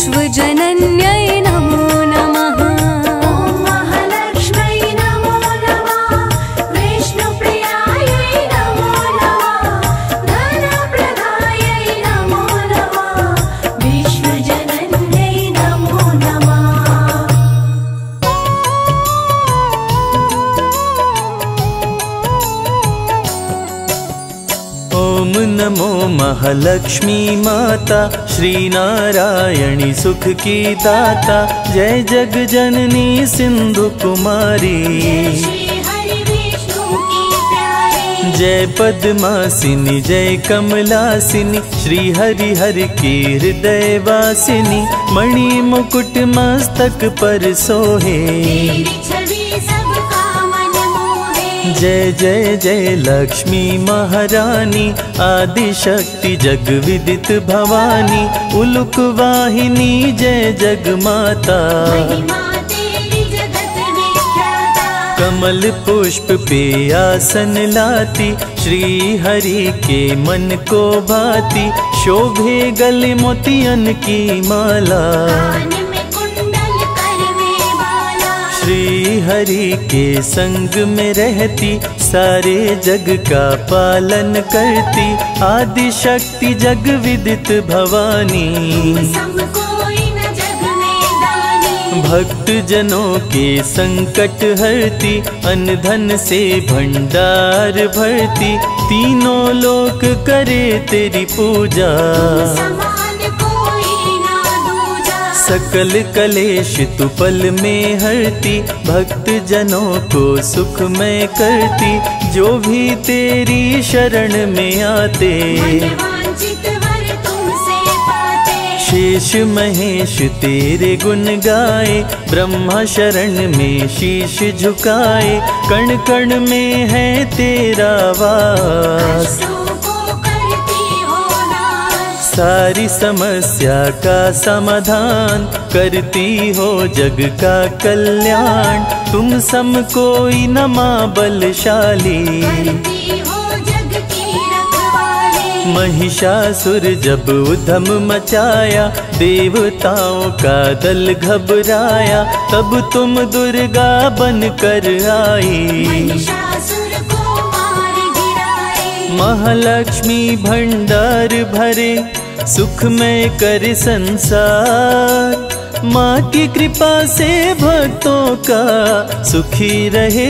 विश्वजनन्यै नमो नमः। ॐ महालक्ष्म्यै नमो नमः। विष्णुप्रियायै नमो नमः। धनप्रदायै नमो नमः। विश्वजनन्यै नमो नमः। ओम नमो महालक्ष्मी माता, श्री नारायणी सुख की दाता। जय जग जननी सिंधु कुमारी, श्री हरि विष्णु की प्यारी। जय पद्मासिनी जय कमलासिनी, श्री हरि हरि की हृदय वासिनी। मणि मुकुट मस्तक पर सोहे, तेरी छवि सबका मन मोहे। जय जय जय लक्ष्मी महारानी, आदि शक्ति जग विदित भवानी। उलुक वाहिनी जय जग माता, महिमा तेरी जगत विख्याता। कमल पुष्प पे आसन लाती, श्री हरि के मन को भाती। शोभे गले मोतियन की माला, कान में कुंडल कर में बाला। श्री हरि के संग में रहती, सारे जग का पालन करती। आदि शक्ति जग विदित भवानी, सब कोई न जग में दानी। भक्त जनों के संकट हरती, अन्न धन से भंडार भरती। तीनों लोक करे तेरी पूजा, समान कोई ना दूजा। सकल कलेश तू पल में हरती। भक्त जनों को सुखमय करती, जो भी तेरी शरण में आते। मनवांचित वर तुमसे पाते। शेष महेश तेरे गुण गाए, ब्रह्मा शरण में शीश झुकाए। कण कण में है तेरा वास, कष्टों को करती हो नाश। सारी समस्या का समाधान, करती हो जग का कल्याण। तुम सम कोई न मां बलशाली, करती हो जग की रखवाली। महिषासुर जब उधम मचाया, देवताओं का दल घबराया। तब तुम दुर्गा बन कर आई, महिषासुर को मार गिराए। महालक्ष्मी भंडार भरे, सुख में कर संसार। माँ की कृपा से भक्तों का सुखी रहे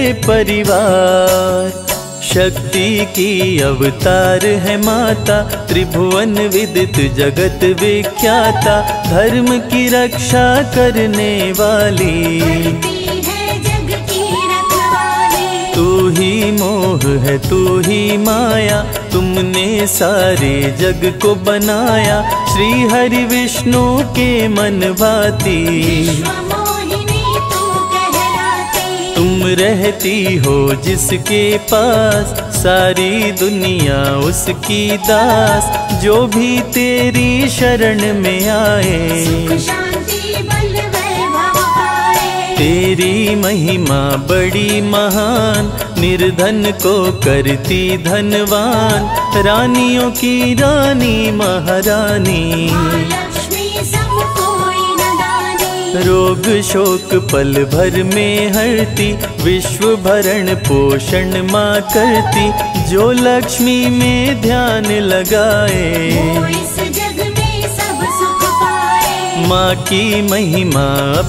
परिवार। शक्ति की अवतार है माता, त्रिभुवन विदित जगत विख्याता। धर्म की रक्षा करने वाली, करती है जग की रखवाली। तू ही मोह है तू ही माया, तुमने सारे जग को बनाया। श्री हरि विष्णु के मन भाती, विश्वमोहिनी तू कहलाती। तुम रहती हो जिसके पास, सारी दुनिया उसकी दास। जो भी तेरी शरण में आए, सुख शांति बल वैभव पाए। तेरी महिमा बड़ी महान, निर्धन को करती धनवान। रानियों की रानी महारानी, महालक्ष्मी सब कोई न दानी। रोग शोक पल भर में हरती। विश्व भरण पोषण माँ करती, जो लक्ष्मी में ध्यान लगाए। वो इस जग में सब सुख पाए। माँ की महिमा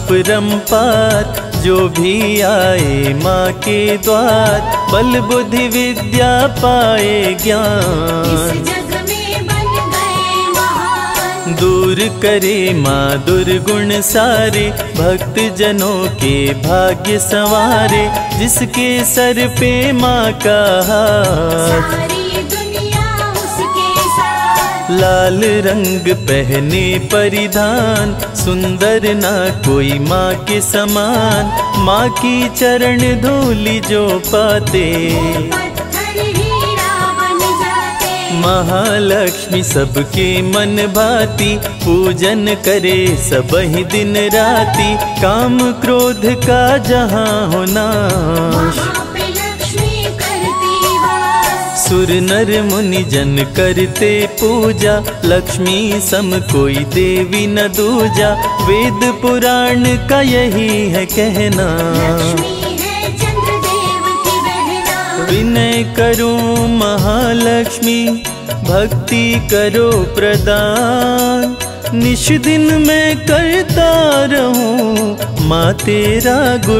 अपरंपार, जो भी आए माँ के द्वार। बल बुद्धि विद्या पाए इस ज्ञान, जग में बन गए महान। दूर करे माँ दुर्गुण सारे। भक्त जनों के भाग्य संवारे, जिसके सर पे माँ का हाथ। सारी दुनिया उसके साथ। लाल रंग पहने परिधान, सुंदर ना कोई माँ के समान। माँ की चरण धूलि जो पाते, पत्थर हीरा बन जाते। महालक्ष्मी सबके मन भाती। पूजन करे सबहि दिन राती, काम क्रोध का जहाँ हो नाश। वहाँ पे लक्ष्मी करती वास। सुर नर मुनि जन करते पूजा, लक्ष्मी सम कोई देवी न दूजा। वेद पुराण का यही है कहना, लक्ष्मी है चंद्रदेव की बहना। विनय करूं महालक्ष्मी, भक्ति करो प्रदान। निश दिन मैं करता रहूं माँ तेरा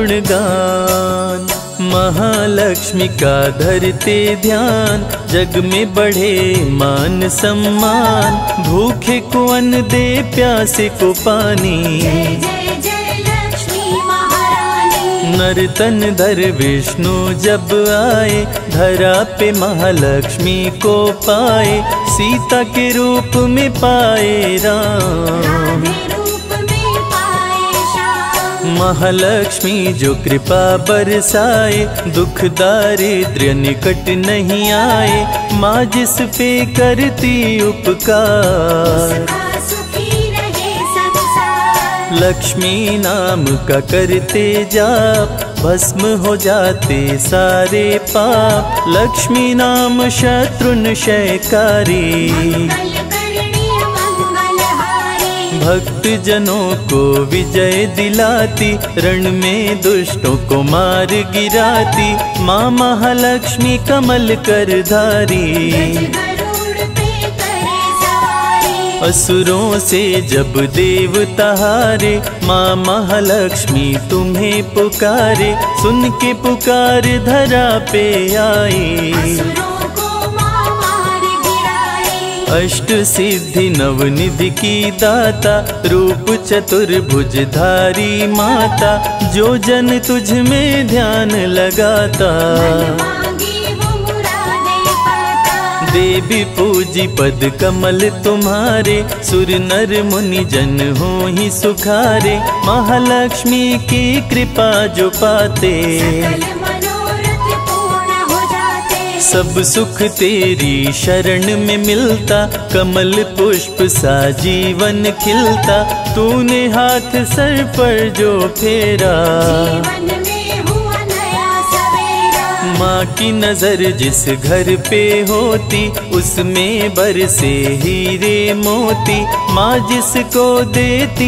गुणगान। महालक्ष्मी का धरते ध्यान, जग में बढ़े मान सम्मान। भूखे को अन्न दे, प्यासे को पानी। जय जय जय लक्ष्मी महारानी। नर तन धर विष्णु जब आए, धरा पे महालक्ष्मी को पाए। सीता के रूप में पाए राम, राधे रूप में पाए श्याम। महालक्ष्मी जो कृपा बरसाए, दुख दारिद्र्य निकट नहीं आए। माँ जिस पे करती उपकार, उसका सुखी रहे संसार। लक्ष्मी नाम का करते जाप, भस्म हो जाते सारे पाप। लक्ष्मी नाम शत्रुनशयकारी, मंगलकरणी मंगलहारी। भक्त जनों को विजय दिलाती। रण में दुष्टों को मार गिराती। माँ महालक्ष्मी कमल कर धारी, गरुड़ पे करे सवारी। असुरों से जब देवता हारे, माँ महालक्ष्मी तुम्हें पुकारे। सुन के पुकार धरा पे आई, असुरों को माँ मार गिराए। अष्ट सिद्धि नवनिधि की दाता। रूप चतुर्भुजधारी माता, जो जन तुझ में ध्यान लगाता। मांगी वो मुरादें पाता। देवी पूजी पद कमल तुम्हारे। सुर नर मुनि जन हो ही सुखारे। महालक्ष्मी की कृपा जो पाते, सकल मनोरथ पूर्ण हो जाते। सब सुख तेरी शरण में मिलता। कमल पुष्प सा जीवन खिलता। तूने हाथ सर पर जो फेरा, जीवन में हुआ नया सवेरा। माँ की नजर जिस घर पे होती, उसमें बरसे हीरे मोती। माँ जिसको देती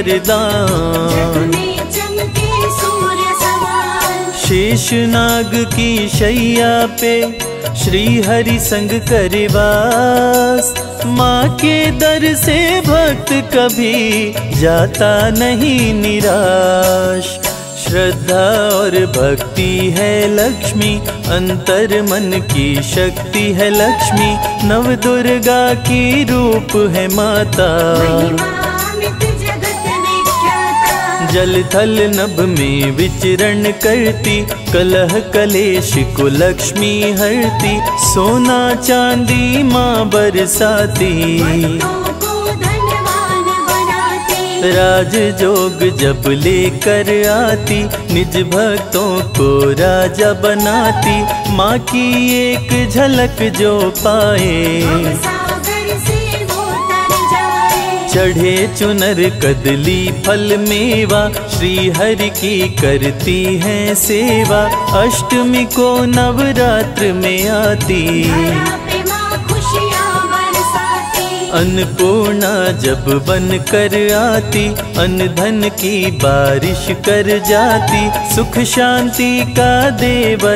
वरदान, जग में चमके सूर्य समान। शेष नाग की शैया पे श्री हरि संग करे वास। माँ के दर से भक्त कभी जाता नहीं निराश। श्रद्धा और भक्ति है लक्ष्मी, अंतर मन की शक्ति है लक्ष्मी। नव दुर्गा की रूप है माता, महिमा अमित जगत विख्याता। जल थल नभ में विचरण करती। कलह कलेश को लक्ष्मी हरती। सोना चांदी माँ बरसाती, भक्तों को धनवान बनाती। राज जोग जब लेकर आती। निज भक्तों को राजा बनाती। माँ की एक झलक जो पाए, सागर से वो तर जाए। चढ़े चुनर कदली फल मेवा। श्री हरि की करती है सेवा। अष्टमी को नवरात्र में आती। धरा पे माँ खुशियाँ बरसाती। अन्नपूर्णा जब बन कर आती। अन्न धन की बारिश कर जाती। सुख शांति का दे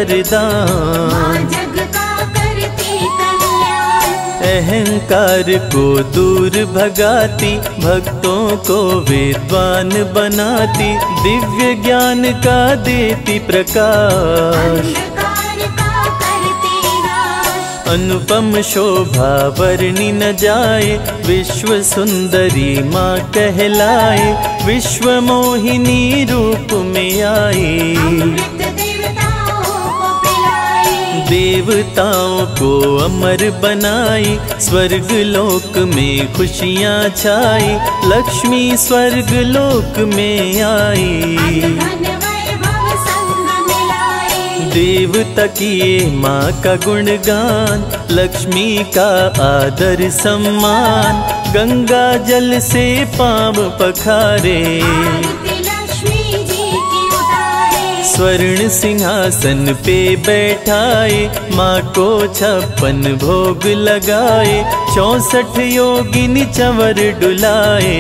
वरदान। माँ जग का करती कल्याण। अहंकार को दूर भगाती। भक्तों को विद्वान बनाती। दिव्य ज्ञान का देती प्रकाश। अंधकार का करती नाश। अनुपम शोभा वर्णि न जाए। विश्व सुंदरी माँ कहलाए। विश्व मोहिनी रूप में आई। अमृत देवताओं को पिलाई। देवताओं को अमर बनाई। स्वर्ग लोक में खुशियाँ छाई। लक्ष्मी स्वर्ग लोक में आई। धन वैभव संग मिलाई। देवता किए माँ का गुणगान। लक्ष्मी का आदर सम्मान। गंगा जल से पाँव पखारे। आरती लक्ष्मी जी की उतारे। स्वर्ण सिंहासन पे बैठाए, माँ को 56 भोग लगाए, 64 योगिनी चंवर डुलाए।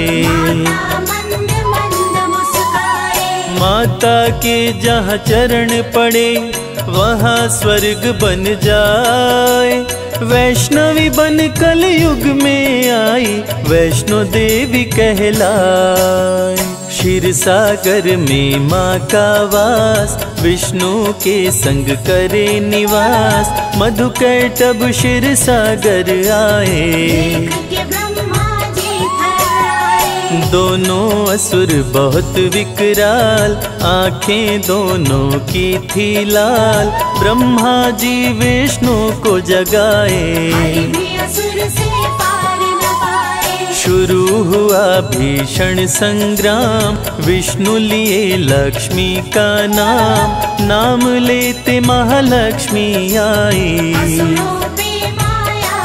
मंद मंद मुस्काए, माता के जहाँ चरण पड़े वहाँ स्वर्ग बन जाए। वैष्णवी बन कलयुग में आई, वैष्णो देवी कहलाए। क्षीर सागर में माँ का वास, विष्णु के संग करे निवास। मधुकैटभ क्षीर सागर आए, देख के ब्रह्मा जी थर्राए। दोनों असुर बहुत विकराल, आंखें दोनों की थी लाल। ब्रह्मा जी विष्णु को जगाए, भी असुर से पार न पाए। शुरू हुआ भीषण संग्राम, विष्णु लिए लक्ष्मी का नाम। नाम लेते महालक्ष्मी आई, असुरों पे माया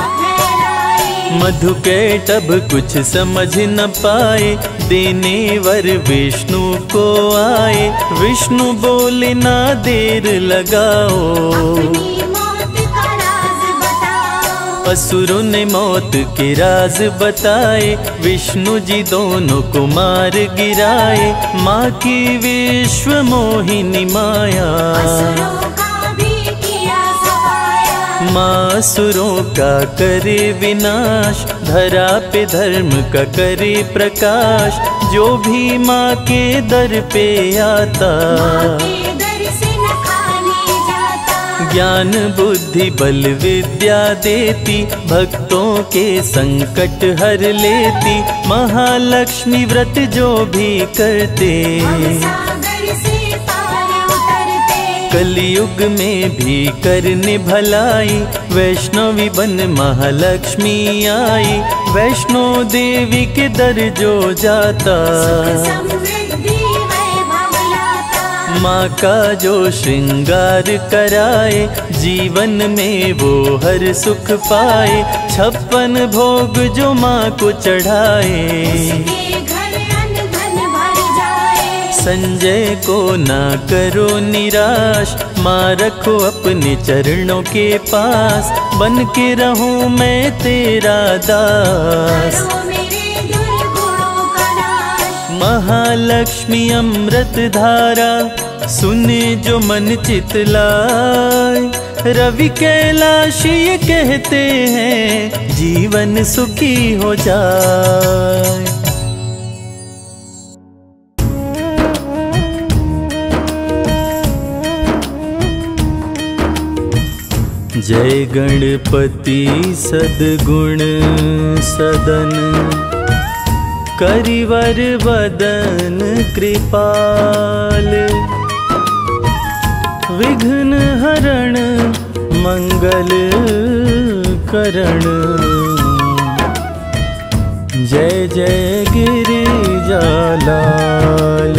फैलाई। मधुकैटभ कुछ समझ न पाए, देने वर विष्णु को आए। विष्णु बोले ना देर लगाओ, अपनी मौत का राज बताओ। असुरों ने मौत के राज बताए, विष्णु जी दोनों को मार गिराए। माँ की विश्व मोहिनी माया, असुरों का भी किया सफाया। माँ असुरों का करे विनाश, धरा पे धर्म का करे प्रकाश। जो भी माँ के दर पे आता, माँ के दर से न खाली जाता। ज्ञान बुद्धि बल विद्या देती, भक्तों के संकट हर लेती। महालक्ष्मी व्रत जो भी करते, सागर से पार उतरते। कलयुग में भी करने भलाई। वैष्णवी बन महालक्ष्मी आई, वैष्णो देवी के दर जो जाता। समृद्धि वैभव लाता। माँ का जो श्रृंगार कराए, जीवन में वो हर सुख पाए। 56 भोग जो माँ को चढ़ाए, उसके घर अन्न धन भर जाए। संजय को ना करो निराश, माँ रखो अपने चरणों के पास। बन के रहूं मैं तेरा दास, करो मेरे दुर्गुणों का नाश। महालक्ष्मी अमृत धारा, सुने जो मन चितलाए। रवि कैलाशी ये कहते हैं, जीवन सुखी हो जाए। जय गणपति सद्गुण सदन, करिवर वदन कृपाल। विघ्न हरण मंगल करण, जय जय गिरिजालाल।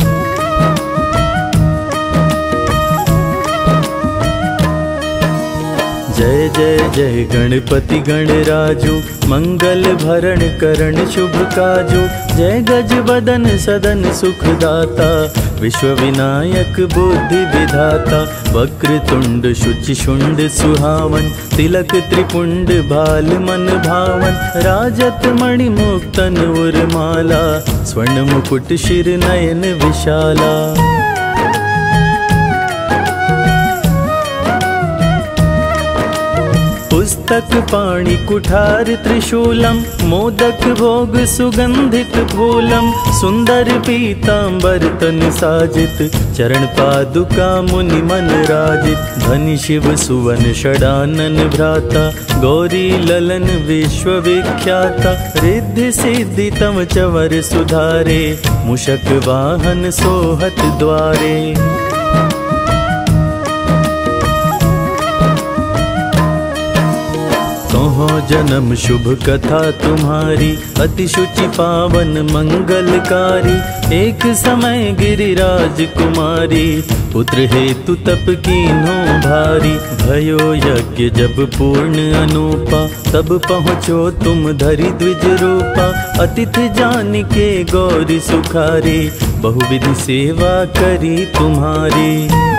जय जय जय गणपति गणराजो, मंगल भरण करण शुभ काजो। जय गज बदन सदन सुखदाता, विश्व विनायक बुद्धि विधाता। वक्रतुंड शुचि शुंड सुहावन, तिलक त्रिपुंड भाल मन भावन। राजत मणि मुक्तन उर्माला, स्वर्ण मुकुट शिर नयन विशाला। पुस्तक पाणि कुठार त्रिशूलम, मोदक भोग सुगंधित फूलम। सुंदर पीतांबर तन साजित, चरण पादुका मुनि मन राजित। धनि शिव सुवन षडानन भ्राता, गौरी ललन विश्व विख्याता। रिद्धि सिद्धि तम चवर सुधारे, मूषक वाहन सोहत द्वारे। कहो जन्म शुभ कथा तुम्हारी, अति शुचि पावन मंगलकारी। एक समय गिरिराज कुमारी, पुत्र हेतु तप कीन्हो भारी। भयो यज्ञ जब पूर्ण अनूपा, तब पहुँचो तुम धरि द्विज रूपा। अतिथि जान के गौरी सुखारी, बहुविध सेवा करी तुम्हारी।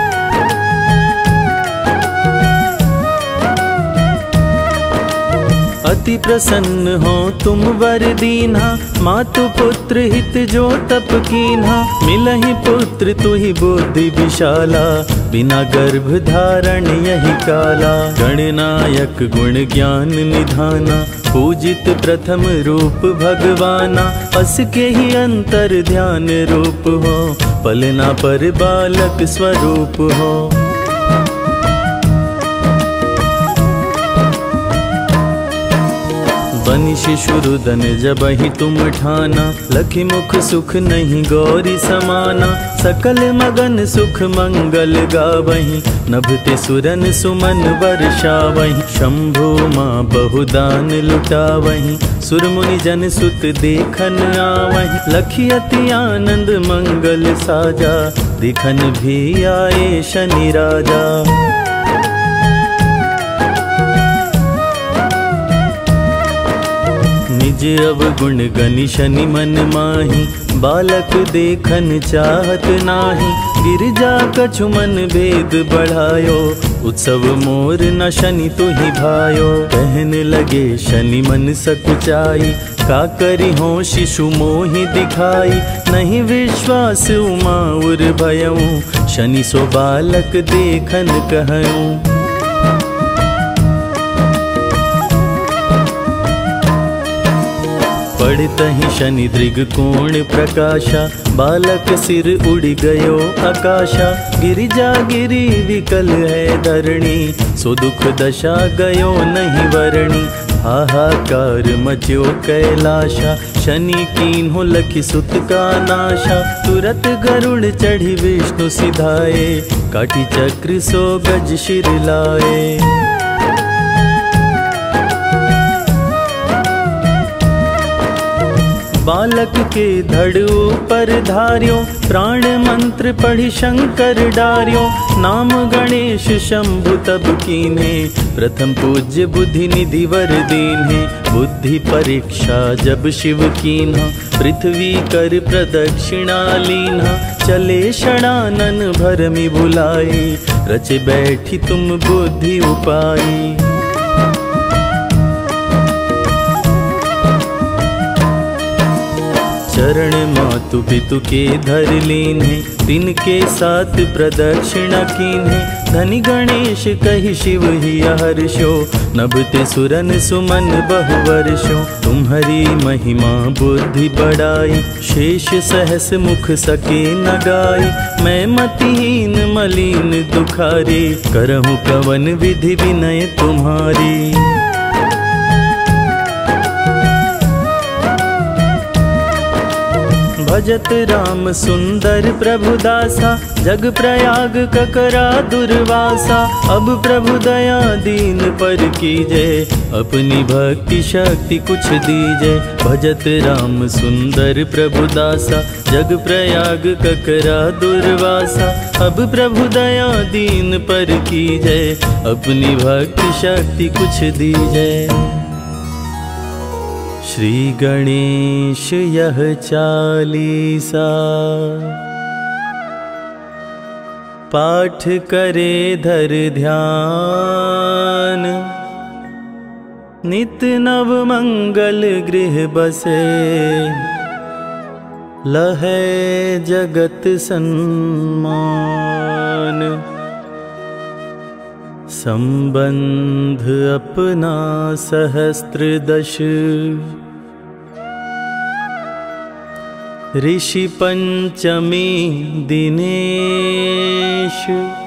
अति प्रसन्न हो तुम वर दीन्हा, मातु पुत्र हित जो तप कीन्हा। मिलहि पुत्र तुहि बुद्धि विशाला, बिना गर्भ धारण यही काला। गणनायक गुण ज्ञान निधाना, पूजित प्रथम रूप भगवाना। अस के ही अंतर ध्यान रूप हो, पलना पर बालक स्वरूप हो। बनि शिशुरुदन जबहि तुम ठाना, लखि मुख सुख नहीं गौरी समाना। सकल मगन सुख मंगल गावहीं, नभते सुरन सुमन वर्षावहीं। शंभु माँ बहुदान लुटावहीं, सुरमुनि जन सुत देखन आवहीं। लखि अति आनंद मंगल साजा, दिखन भी आए शनि राजा। निज अवगुण गनि शनि मन माही, बालक देखन चाहत नाही। गिरजा कछु मन भेद बढ़ायो, उत्सव मोर न शनि तुहि भायो। कहन लगे शनि मन सकुचाई, का करी हो शिशु मोहि दिखाई। नहीं विश्वास उमा उर भयऊं, शनि सो बालक देखन कहऊं। पढ़तहि शनि दृग कोण प्रकाशा, बालक सिर उड़ गयो आकाशा। गिरिजा गिरी विकल है धरणी, सो दुख दशा गयो नहीं वरणी। हाहाकार मच्यो कैलाशा, शनि कीन्हो लखि सुत का नाशा। तुरत गरुड़ चढ़ी विष्णु सिधाए, काटी चक्र सो गज शिर लाए। बालक के धड़ ऊपर धार्यो, प्राण मंत्र पढ़ी शंकर डार्यो। नाम गणेश शंभु तब कीन्हे, प्रथम पूज्य बुद्धि निधि वर दीन्हे। बुद्धि परीक्षा जब शिव कीन्हा, पृथ्वी कर प्रदक्षिणा लीन्हा। चले षडानन भरमि भुलाई, रचे बैठी तुम बुद्धि उपाई। चरण मातु पितु के धर लीन्हे, दिन के साथ प्रदक्षिणा कीन्हे। धनि गणेश कहि शिव ही हर्षो, नभते सुरन सुमन बहु वर्षो। तुम्हारी महिमा बुद्धि बढ़ाई, शेष सहस मुख सके न गाई। मैं मतिहीन मलिन दुखारी, करहूँ कवन विधि विनय तुम्हारी। भजत राम सुंदर प्रभु दासा, जग प्रयाग ककरा दुर्वासा। अब प्रभु दया दीन पर कीजे, अपनी भक्ति शक्ति कुछ दीजे। भजत राम सुंदर प्रभु दासा, जग प्रयाग ककरा दुर्वासा। अब प्रभु दया दीन पर कीजे, अपनी भक्ति शक्ति कुछ दीजे। श्री गणेश यह चालीसा, पाठ करे धर ध्यान। नित नव मंगल गृह बसे, लहै जगत सन्मान। संबंध अपना सहस्त्र दश, ऋषि पंचमी दिनेश।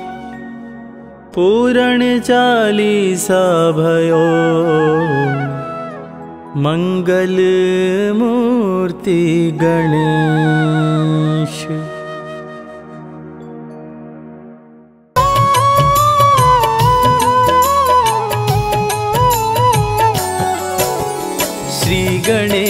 पूरण चालीसा भयो, मंगल मूर्ति गणेश।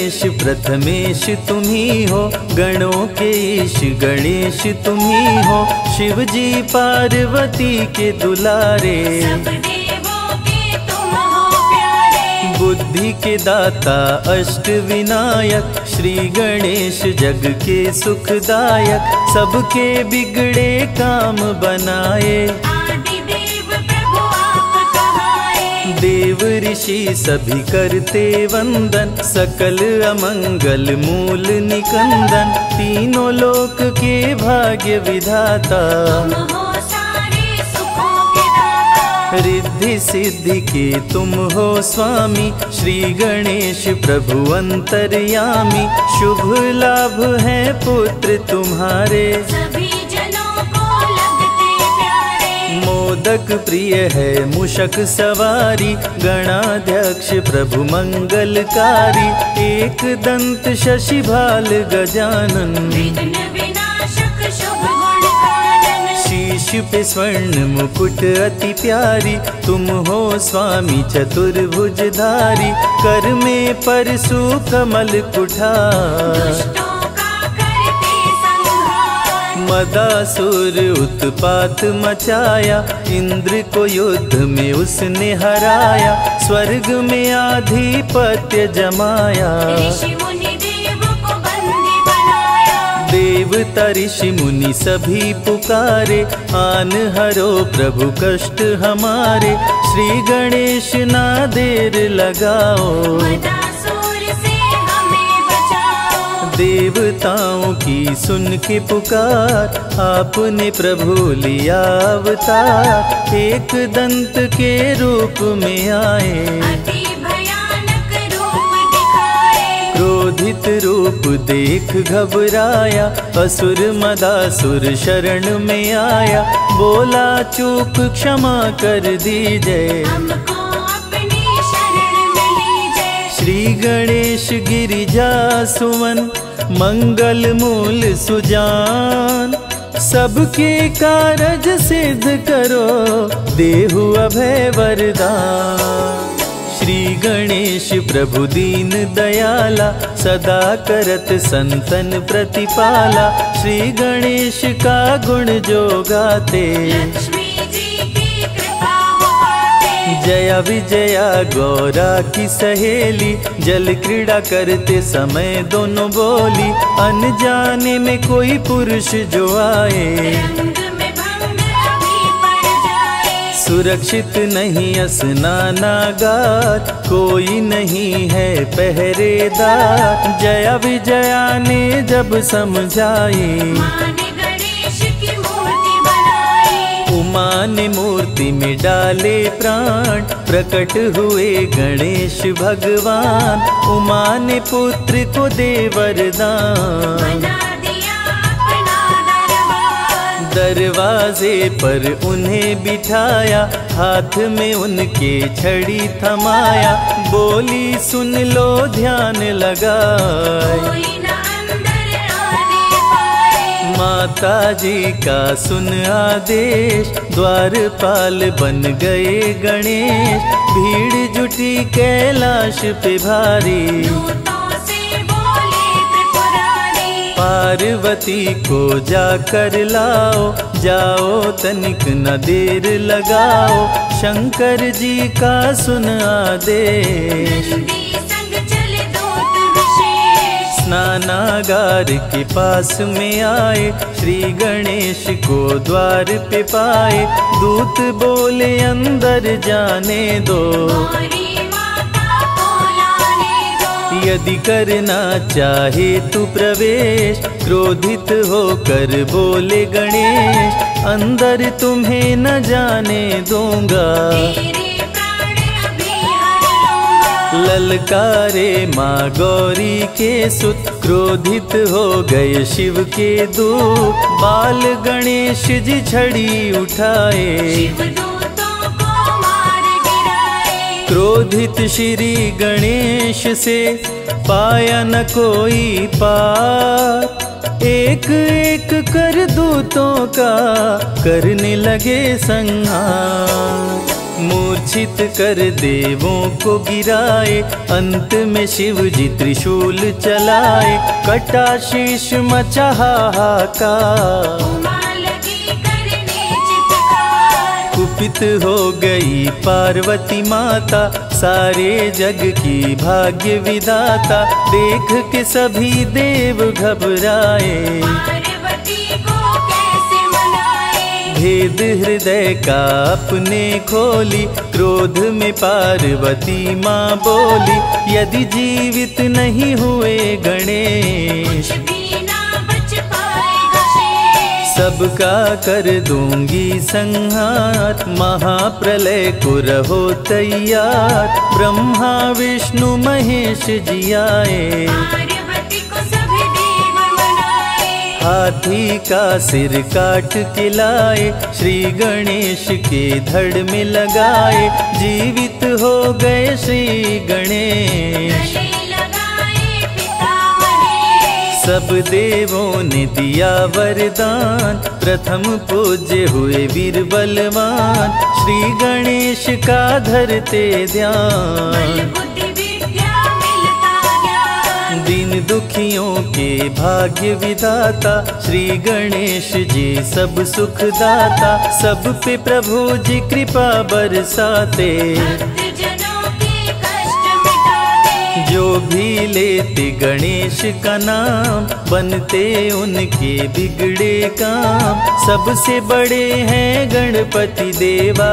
गणेश प्रथमेश तुम्ही हो, गणों के ईश गणेश तुम्ही हो, शिव जी पार्वती के दुलारे, सब देवों के तुम हो प्यारे। बुद्धि के दाता अष्ट विनायक, श्री गणेश जग के सुखदायक, सबके बिगड़े काम बनाए, आदि देव प्रभु आप कहाए। देव ऋषि सभी करते वंदन, सकल अमंगल मूल निकंदन, तीनों लोक के भाग्य विधाता, तुम हो सारे सुखों के दाता। रिद्धि सिद्धि के तुम हो स्वामी, श्री गणेश प्रभु अंतर्यामी, शुभ लाभ है पुत्र तुम्हारे, सभी जनों को लगते प्यारे। मोदक प्रिय है मूषक सवारी, गणाध्यक्ष प्रभु मंगलकारी, एक दंत शशि भाल गजानन, विघ्न विनाशक शुभ गुण कानन। शीश पे स्वर्ण मुकुट अति प्यारी, तुम हो स्वामी चतुर्भुजधारी, कर में परशु कमल कुठार, दुष्टों का करते संहार। मदासुर उत्पात मचाया, इंद्र को युद्ध में उसने हराया, स्वर्ग में आधिपत्य जमाया, ऋषि मुनि देव को बंदी बनाया। देवता ऋषि मुनि सभी पुकारे, आन हरो प्रभु कष्ट हमारे, श्री गणेश ना देर लगाओ, मदासुर से हमें बचाओ। देवताओं की सुन के पुकार, आपने प्रभु लिया अवतार, एक दंत के रूप में आए, अति भयानक रूप दिखाए। क्रोधित रूप देख घबराया, असुर मदासुर शरण में आया, बोला चूक क्षमा कर दीजिए, हमको अपनी शरण में लीजिए। श्री गणेश गिरिजा सुमन, मंगल मूल सुजान, सबके कारज सिद्ध करो, देहु अभय वरदान। श्री गणेश प्रभु दीन दयाला, सदा करत संतन प्रतिपाला, श्री गणेश का गुण जो गाते, लक्ष्मी जी की कृपा हो पाते। जया विजया गौरा की सहेली, जल क्रीड़ा करते समय दोनों बोली, अनजाने में कोई पुरुष जो आए, रंग में भंग अभी पड़ जाए। सुरक्षित नहीं स्नानागार, कोई नहीं है पहरेदार, जया विजया ने जब समझाई, माँ ने गणेश की मूर्ति बनाई। उमा ने मूर्ति में डाले प्राण, प्रकट हुए गणेश भगवान, उमा ने पुत्र को दे वरदान, बना दिया अपना दरबार। दरवाजे पर उन्हें बिठाया, हाथ में उनके छड़ी थमाया, बोली सुन लो ध्यान लगाए, कोई न अंदर आने पाए। माता जी का सुन आदेश, द्वारपाल बन गए गणेश, भीड़ जुटी कैलाश पे भारी, दूतों से बोले त्रिपुरारी। पार्वती को जाकर लाओ, जाओ तनिक न देर लगाओ, शंकर जी का सुन आदेश, नंदी संग चले दूत विशेष। स्नानागार के पास में आए, श्री गणेश को द्वार पे पाए, दूत बोले अंदर जाने दो, गौरी माता को लाने दो। यदि करना चाहे तू प्रवेश, क्रोधित होकर बोले गणेश, अंदर तुम्हें न जाने दूंगा, तेरे प्राण अभी हर लूंगा। ललकारे माँ गौरी के सुत, क्रोधित हो गए शिव के दूत, बाल गणेश जी छड़ी उठाए, शिवदूतों को मार गिराए। क्रोधित श्री गणेश से पाया न कोई पार, एक एक कर दूतों का करने लगे संहार, मूर्छित कर देवों को गिराए, अंत में शिव जी त्रिशूल चलाए, कटा शीश मचा हाहाकार, कुपित हो गई पार्वती माता, सारे जग की भाग्य विधाता, देख के सभी देव घबराए, भेद हृदय का अपने खोली, क्रोध में पार्वती माँ बोली, यदि जीवित नहीं हुए गणेश, सबका कर दूंगी संहार, महाप्रलय को रहो तैयार, ब्रह्मा विष्णु महेश जी आए, हाथी का सिर काट के लाए, श्री गणेश के धड़ में लगाए, जीवित हो गए श्री गणेश, सब देवों ने दिया वरदान, प्रथम पूज्य हुए वीर बलवान, श्री गणेश का धरते ध्यान, दीन दुखियों के भाग्य विधाता, श्री गणेश जी सब सुख दाता, सब पे प्रभु जी कृपा बरसाते, जो भी लेते गणेश का नाम, बनते उनके बिगड़े काम, सबसे बड़े हैं गणपति देवा,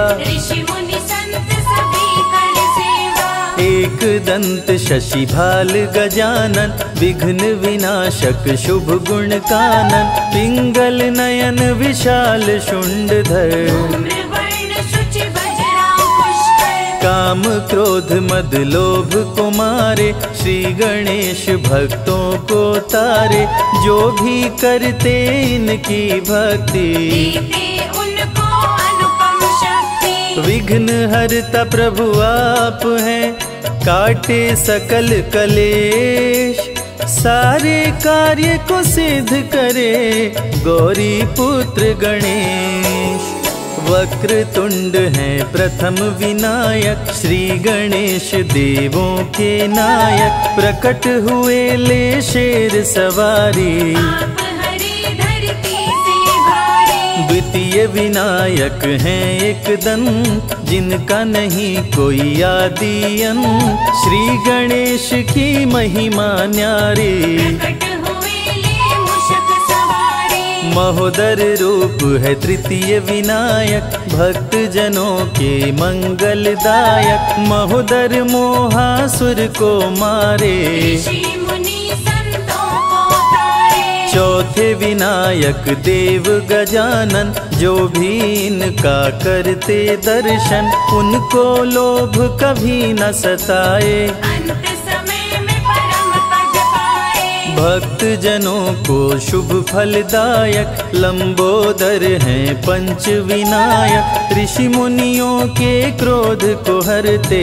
एक दंत शशि भाल गजानन, विघ्न विनाशक शुभ गुण कानन, पिंगल नयन विशाल शुंडधर, काम क्रोध मद लोभ को मारे, श्री गणेश भक्तों को तारे, जो भी करते इनकी भक्ति, विघ्न हरता प्रभु आप हैं, काटे सकल कलेश, सारे कार्य को सिद्ध करे, गौरी पुत्र गणेश, वक्र तुंड है प्रथम विनायक, श्री गणेश देवों के नायक, प्रकट हुए ले शेर सवारी, द्वितीय विनायक हैं एक दंत, जिनका नहीं कोई आदि अंत, श्री गणेश की महिमा न्यारी, महोदर रूप है तृतीय विनायक, भक्त जनों के मंगलदायक, महोदर मोहासुर को मारे, चौथे विनायक देव गजानन, जो भी इनका करते दर्शन, उनको लोभ कभी न सताए, भक्त जनों को शुभ फलदायक, लंबोदर हैं पंच विनायक, ऋषि मुनियों के क्रोध को हरते,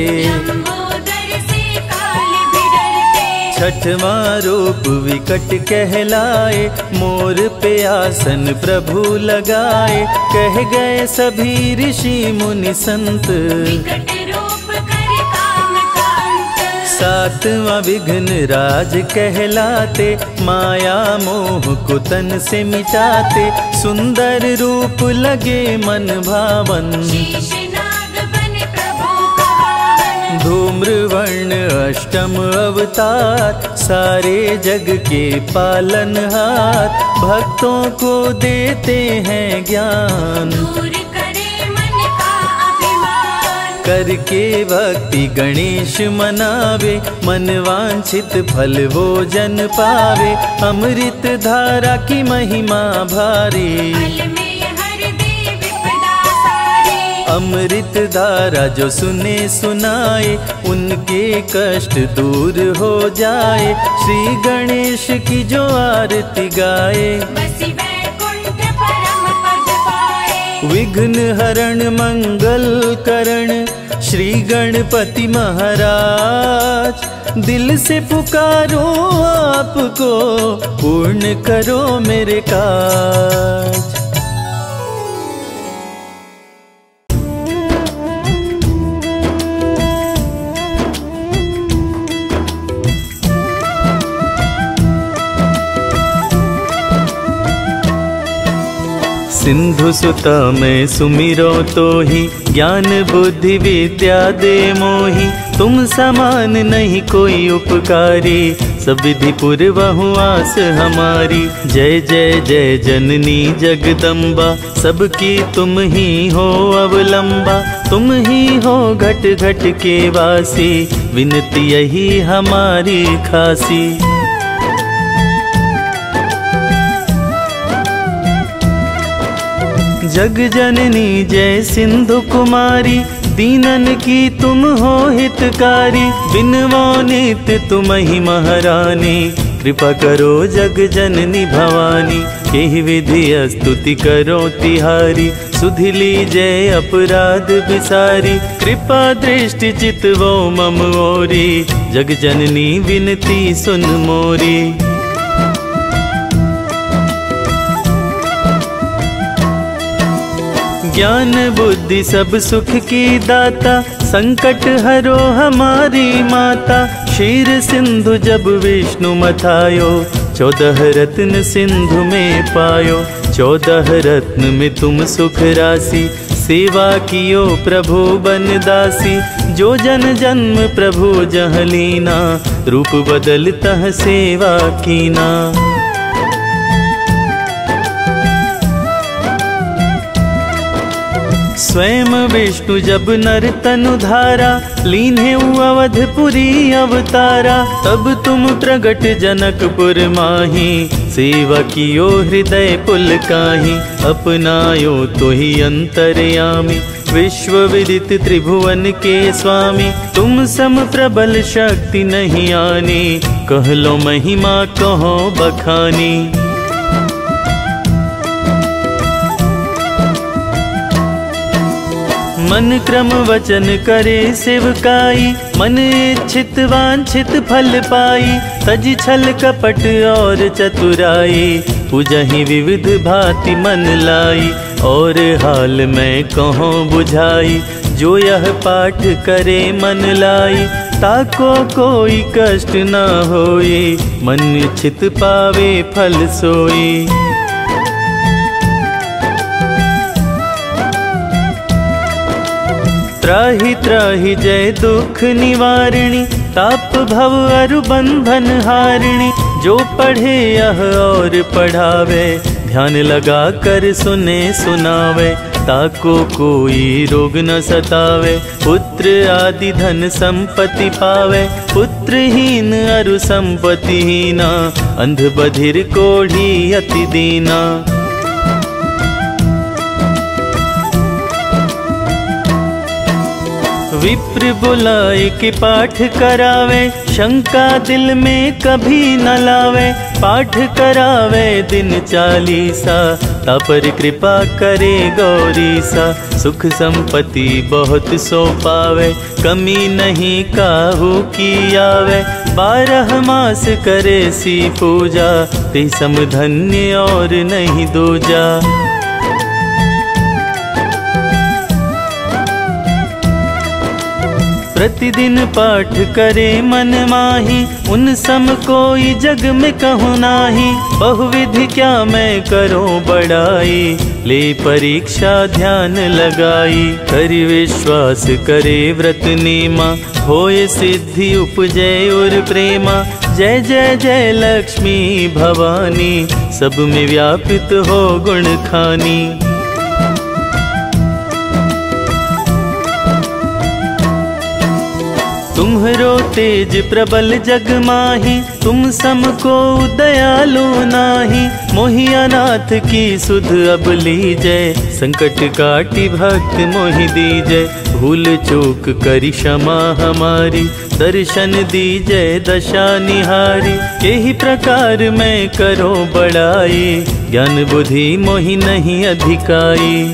छठवां रूप विकट कहलाए, मोर पे आसन प्रभु लगाए, कह गए सभी ऋषि मुनि संत, सातवां विघ्न राज कहलाते, माया मोह को तन से मिटाते, सुंदर रूप लगे मन भावन, धूम्रवर्ण अष्टम अवतार, सारे जग के पालनहार, भक्तों को देते हैं ज्ञान, करके भक्ति गणेश मनावे, मन वांछित फल वो जन पावे, अमृत धारा की महिमा भारी, अमृत धारा जो सुने सुनाए, उनके कष्ट दूर हो जाए, श्री गणेश की जो आरती गाए, विघ्न हरण मंगल करण, श्री गणपति महाराज, दिल से पुकारो आपको, पूर्ण करो मेरे काज। सिंधु सुता मैं सुमिरो तो ही, ज्ञान बुद्धि विद्या दे मोही। तुम समान नहीं कोई उपकारी, सब विधि पूर्वहु आस हमारी। जय जय जय जननी जगदम्बा, सबकी तुम ही हो अवलंबा। तुम ही हो घट घट के वासी, विनती यही हमारी खासी। जग जननी जय सिंधु कुमारी, दीनन की तुम हो हितकारी। बिनवो नित्य तुम ही महारानी, कृपा करो जग जननी भवानी। केहि विधि स्तुति करो तिहारी, सुधि लीजय अपराध बिसारी। कृपा दृष्टि चितवो मम ओरी, जग जननी विनती सुन मोरी। ज्ञान बुद्धि सब सुख की दाता, संकट हरो हमारी माता। क्षीर सिंधु जब विष्णु मथायो, 14 रत्न सिंधु में पायो। 14 रत्न में तुम सुख राशि, सेवा कियो प्रभु बन दासी। जो जन जन्म प्रभु जह लीना, रूप बदलतः सेवा कीना। स्वयं विष्णु जब नर तनु धारा, लीन्हे अवधपुरी अवतारा। तब तुम प्रगट जनकपुर माही, सेवा कियो हृदय पुलकाही। अपनायो तो ही अंतर्यामी, विश्व विदित त्रिभुवन के स्वामी। तुम सम प्रबल शक्ति नहीं आनी, कह लो महिमा कहो बखानी। मन क्रम वचन करे सेवकाई, मन इच्छित वांछित फल पाई। तज छल कपट और चतुराई, पूजहि विविध भांति मन लाई। और हाल में कहो बुझाई, जो यह पाठ करे मन लाई। ताको कोई कष्ट न होई, मन इच्छित पावे फल सोई। त्राहि त्राहि जय दुख निवारिणी, ताप भव अरु बंधन हारिणी। जो पढ़े यह और पढ़ावे, ध्यान लगा कर सुने सुनावे। ताको कोई रोग न सतावे, पुत्र आदि धन संपत्ति पावे। पुत्रहीन अरु संपत्तिहीना, अंध बधिर कोढ़ी अति दीना। विप्र बुलाए के पाठ करावे, शंका दिल में कभी न लावे। पाठ करावे दिन 40, तापर कृपा करे गौरीसा। सुख संपत्ति बहुत सो पावे, कमी नहीं काहू की आवे। 12 मास करे सी पूजा, ते सम धन्य और नहीं दूजा। प्रतिदिन पाठ करे मन माही, उन सम कोई जग में कहूँ नाही। बहुविधि क्या मैं करूँ बड़ाई, ले परीक्षा ध्यान लगाई। करि विश्वास करे व्रत नेमा, होय सिद्धि उपजै और प्रेमा। जय जय जय लक्ष्मी भवानी, सब में व्यापित हो गुण खानी। तुम्हरो तेज प्रबल जग माही, तुम सम को दयालु नाही। मोहि अनाथ की सुध अब लीजय, संकट काटी भक्त मोहि दीजय। भूल चूक करी क्षमा हमारी, दर्शन दीजय दशा निहारी। यही प्रकार मैं करो बड़ाई, ज्ञान बुद्धि मोहि नहीं अधिकाई।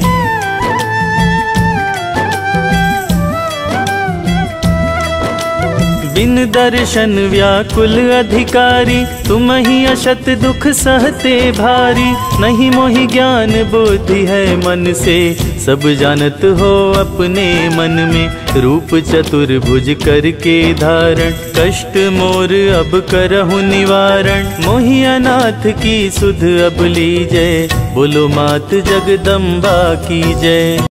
बिन दर्शन व्याकुल अधिकारी, तुम ही अशत दुख सहते भारी। नहीं मोहि ज्ञान बुद्धि है मन से, सब जानत हो अपने मन में। रूप चतुर्भुज करके धारण, कष्ट मोर अब करहु निवारण। मोहि अनाथ की सुध अब लीजय, बोलो मात जगदम्बा की जय।